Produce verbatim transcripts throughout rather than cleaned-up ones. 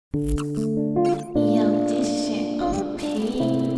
Yo, this shit O P.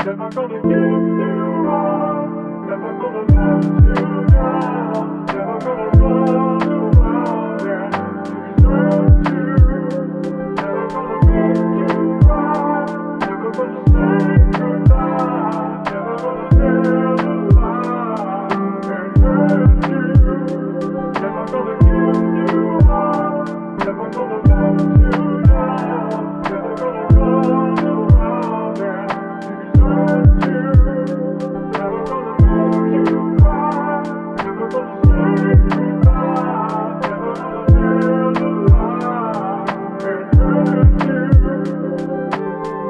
Never gonna give you up, never gonna let you down, never gonna run around and desert you. Never gonna make you cry, never gonna say goodbye, never gonna tell a lie and hurt you. Never gonna give you up, never gonna let you down, never gonna run around and desert you. Never gonna make you cry, never gonna say goodbye, never gonna tell a lie and hurt you.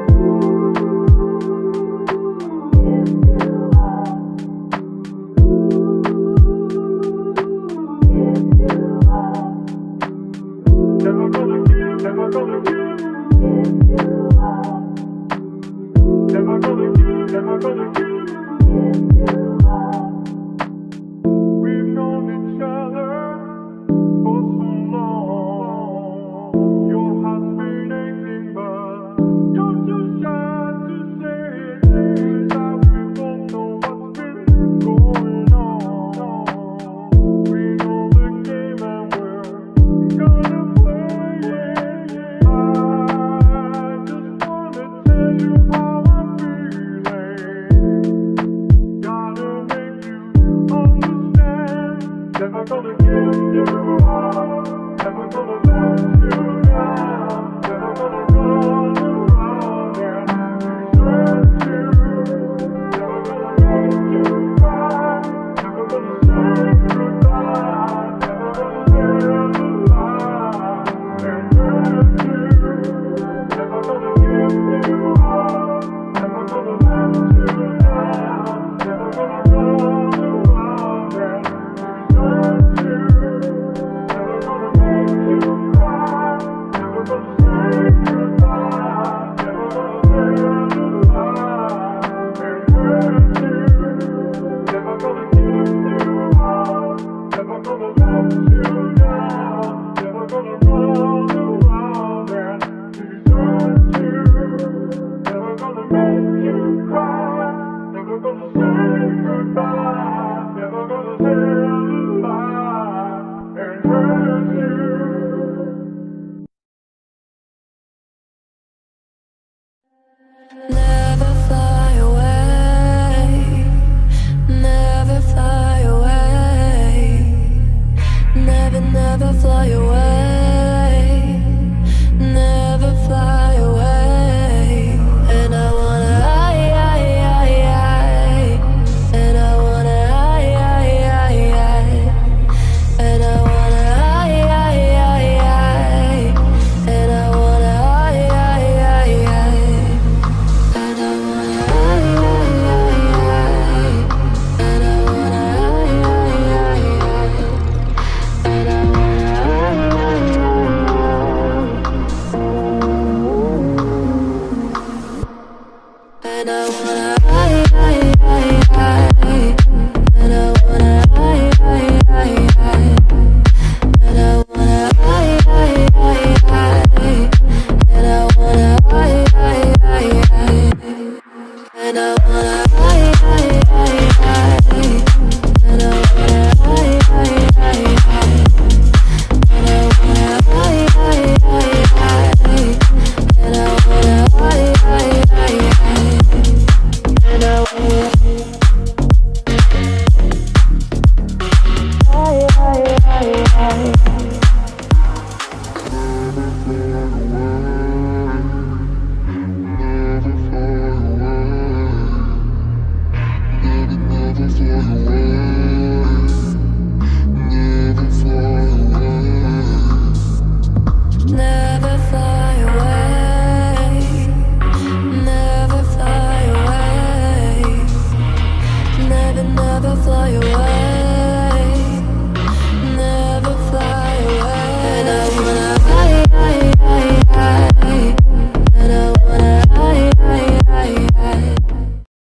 Never gonna give, never gonna give, never gonna give, never gonna give. We've known each other for so long. Your heart's been aching, but you're too shy to say it. Seems like we both know what's been going on. We know the game and we're gonna play it. I just wanna tell you how I'm feeling. Gotta make you understand. Never gonna give you up, never gonna let you down, never gonna run around and desert you. Never gonna make you cry, never gonna say goodbye, never gonna tell a lie and hurt you. Never gonna give you up, never gonna let you down, never gonna run around and desert you. Never gonna make you cry, never gonna say goodbye, never gonna tell a lie and hurt you. Never gonna give you up, never gonna let you down, never gonna run around and desert you. Never gonna make you cry, never gonna say goodbye, never gonna tell a lie and hurt you. Never fly away, never fly away, never, never fly away, never fly away. And I wanna, I, I, I, I, and I wanna, I, I, I, I, and I wanna, I, I, I, I, and I wanna, I, I, I, I. And I wanna, I, I, I, I, and I wanna, I, I, I, I, and I wanna, I, I, I, I, and I wanna, I, I, I, I, and I wanna, I, I, I, I, and I wanna, I, I, I, I, and I wanna.